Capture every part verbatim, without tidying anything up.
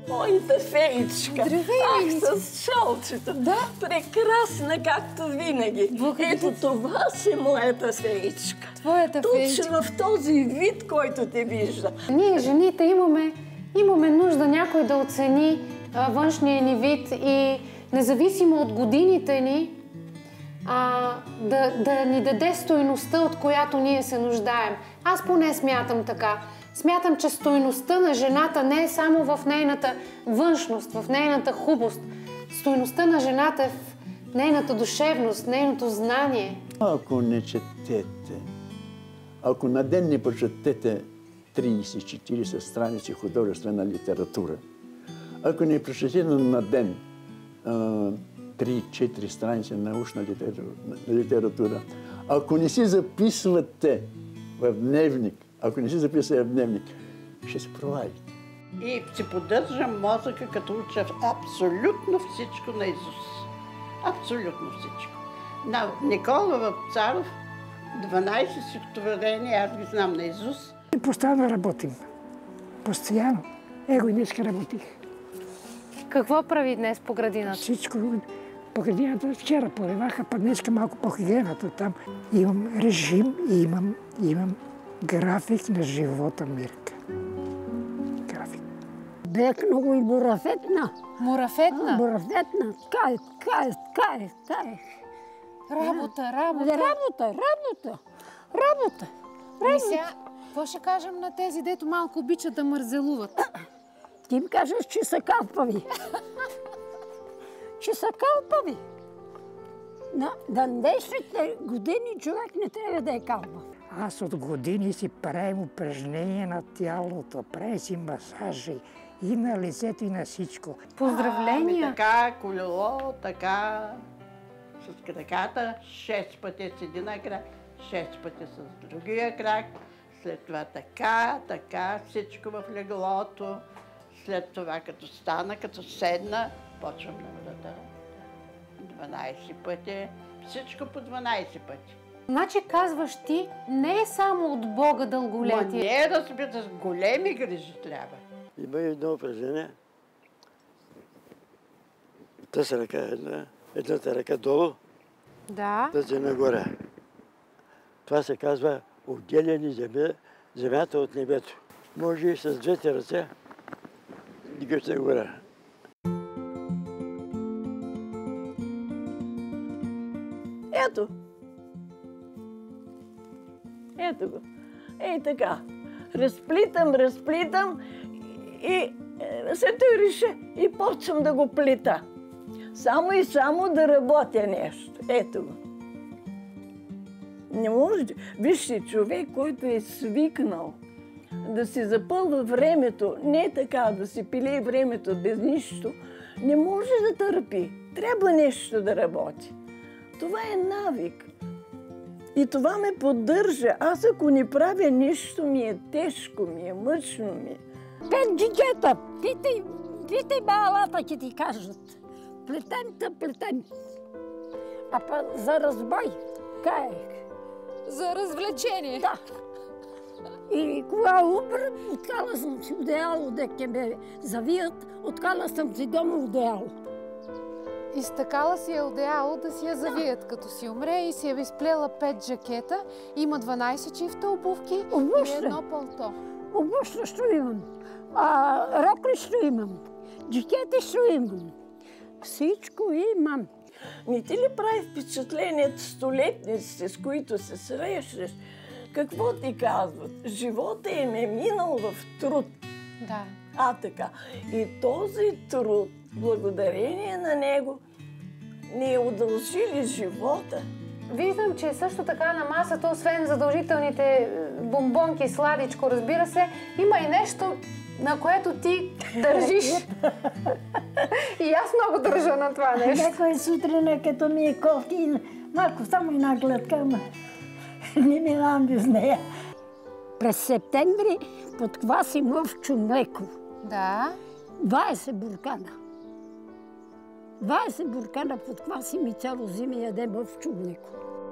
Моята феичка. Здравей, Ах, с шалчето. Да. Прекрасна, както винаги. Благодаря. Ето това си моята феичка. Твоята феичка. Точно в този вид, който те вижда. Ние, жените, имаме, имаме нужда някой да оцени а, външния ни вид и независимо от годините ни, а, да, да ни даде стойността, от която ние се нуждаем. Аз поне смятам така. Смятам, че стойността на жената не е само в нейната външност, в нейната хубост. Стойността на жената е в нейната душевност, нейното знание. Ако не четете, ако на ден не прочетете трийсет-четирийсет страници художествена литература, ако не прочетете на ден три-четири страници научна литература, ако не си записвате в дневник, ако не си записвате в дневник, ще се провалите. И си поддържам мозъка, като уча абсолютно всичко на Исус. Абсолютно всичко. На Никола Вапцаров, дванайсет стихотворения, аз ги знам на Исус. Постоянно работим. Постоянно. Его и днеска работих. Какво прави днес по градината? Всичко по градината вчера поливаха, пък днеска малко по хигиената там. Имам режим и имам, имам график на живота, Мирка. График. Бех много и бурафетна. Мурафетна? Бурафетна. Кай, кай, кай, кай. Работа, работа. Работа, работа, работа. Ами сега, какво ще кажем на тези, дето малко обичат да мързелуват? Ти им кажеш, че са калпави. Че са калпави. На днешните години човек не трябва да е калпав. Аз от години си правим упражнения на тялото, правим си масажи и на лицето, и на всичко. Поздравления! Ами така, колело, така, с краката, шест пъти с един крак, шест пъти с другия крак, след това така, така, всичко в леглото, след това като стана, като седна, почвам да работя. дванайсет пъти, всичко по дванайсет пъти. Значи казваш ти, не е само от Бога дълголетие. Ма не е да се питаш, големи грижи трябва. Има едно упражнение. Тази ръка е една, едната ръка долу, Да. тази нагоре. Това се казва отделяне земя, земята от небето. Може и с двете ръце дигаш нагоре. Ето. Ето го. Ей така. Разплитам, разплитам и е, се той реша и почвам да го плита. Само и само да работя нещо. Ето го. Не може. Вижте, човек, който е свикнал да си запълва времето, не така да си пилее времето без нищо, не може да търпи. Трябва нещо да работи. Това е навик. И това ме поддържа. Аз ако не правя нищо, ми е тежко, ми е мъчно ми. Пет джикета, питай, питай балата, ке ти кажат. Плетем та плетем. А па за разбой, кай? За развлечение. Да. И кога умра, откала съм си одеяло, дека ме завият, откала съм си дома одеяло. Изтъкала си я одеяло да си я завият, като си умре, и си я изплела пет жакета. Има дванайсет чифта обувки и едно палто. Обувки що имам, а, рокли що имам, джакети що имам. Всичко имам. Не ти ли прави впечатление столетниците, с които се срещаш? Какво ти казват? Живота им е минал в труд. Да. А така. И този труд, благодарение на него, ни е удължили живота. Виждам, че също така на масата, освен задължителните бомбонки, сладичко, разбира се, има и нещо, на което ти държиш. И аз много държа на това нещо. Някой сутрин, като ми е кофти, малко само една глътка, ама не минавам без нея. През септември подквасим овчо млеко. Да. двайсет буркана. двайсет буркана подквасим и цяло зима ядем овчо млеко.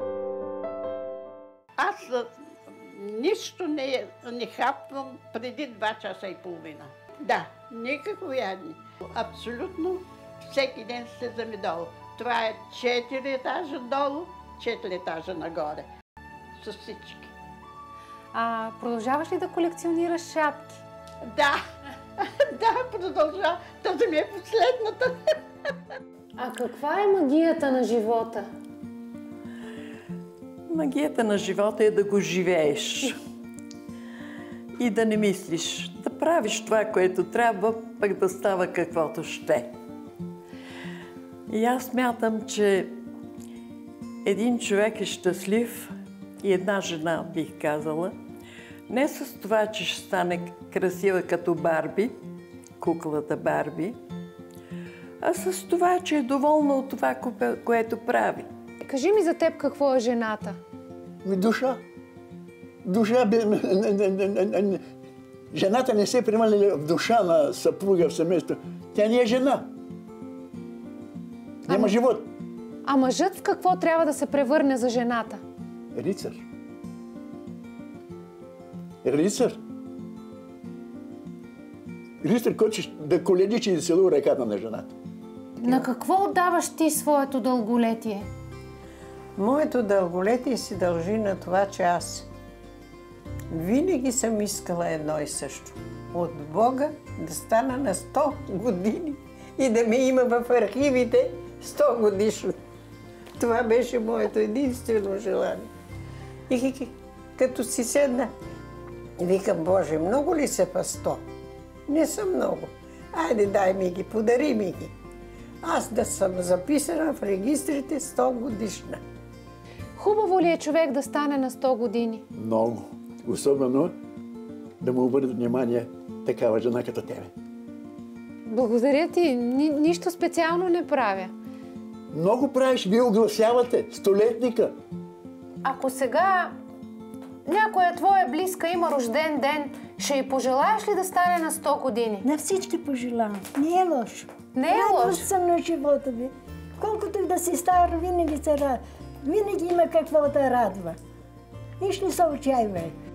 Аз нищо не, не хапвам преди два часа и половина. Да, Никакво ядене. Абсолютно всеки ден слизаме долу. Това е четири етажа долу, четири етажа нагоре. С всички. А продължаваш ли да колекционираш шапки? Да, да, продължа. Тази ми е последната. А каква е магията на живота? Магията на живота е да го живееш. И да не мислиш. Да правиш това, което трябва, пък да става каквото ще. И аз смятам, че един човек е щастлив и една жена, бих казала, не с това, че ще стане красива като Барби, куклата Барби, а с това, че е доволна от това, което прави. Кажи ми за теб какво е жената. Душа. Душа бе... Жената не се приема в душа на съпруга в семейство. Тя не е жена. Няма живот. А мъжът в какво трябва да се превърне за жената? Рицар. Рицар. Рицар, който да коледичи и да целува ръката на жената. На какво отдаваш ти своето дълголетие? Моето дълголетие се дължи на това, че аз винаги съм искала едно и също. От Бога да стана на сто години и да ме има в архивите сто годишно. Това беше моето единствено желание. И като си седна, викам, Боже, много ли са па сто? Не съм много. Айде, дай ми ги, подари ми ги. Аз да съм записана в регистрите сто годишна. Хубаво ли е човек да стане на сто години? Много. Особено да му обърне внимание такава жена като тебе. Благодаря ти. Ни, нищо специално не правя. Много правиш. Вие огласявате столетника. Ако сега някоя твоя близка има рожден ден, ще й пожелаеш ли да стане на сто години? На всички пожелавам. Не е лошо. Не е лошо. Радваш съм на живота ви. Колкото и да си стар, винаги се радва. Винаги има какво да радва. Нищо не се отчаивай.